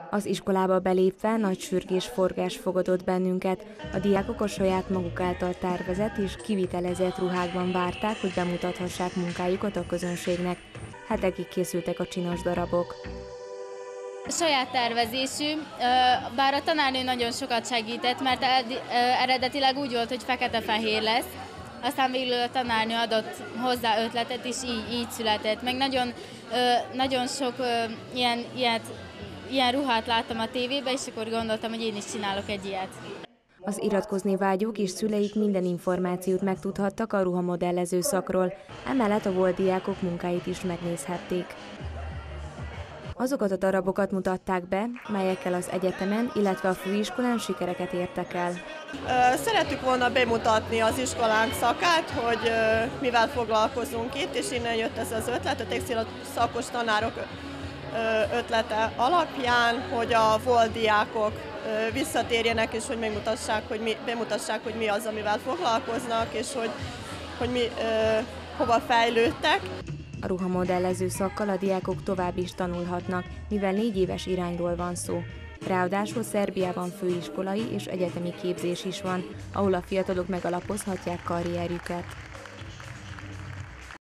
Az iskolába belépve nagy sürgés-forgás fogadott bennünket. A diákok a saját maguk által tervezett és kivitelezett ruhákban várták, hogy bemutathassák munkájukat a közönségnek. Hetekig készültek a csinos darabok. Saját tervezésű, bár a tanárnő nagyon sokat segített, mert eredetileg úgy volt, hogy fekete-fehér lesz, aztán végül a tanárnő adott hozzá ötletet, és így született. Meg nagyon sok ilyen ruhát láttam a tévében, és akkor gondoltam, hogy én is csinálok egy ilyet. Az iratkozni vágyók és szüleik minden információt megtudhattak a ruhamodellező szakról, emellett a volt diákok munkáit is megnézhették. Azokat a darabokat mutatták be, melyekkel az egyetemen, illetve a főiskolán sikereket értek el. Szerettük volna bemutatni az iskolánk szakát, hogy mivel foglalkozunk itt, és innen jött ez az ötlet, a textil szakos tanárok ötlete alapján, hogy a volt diákok visszatérjenek, és hogy bemutassák, hogy mi az, amivel foglalkoznak, és hogy hova fejlődtek. A ruhamodellező szakkal a diákok tovább is tanulhatnak, mivel 4 éves irányról van szó. Ráadásul Szerbiában főiskolai és egyetemi képzés is van, ahol a fiatalok megalapozhatják karrierjüket.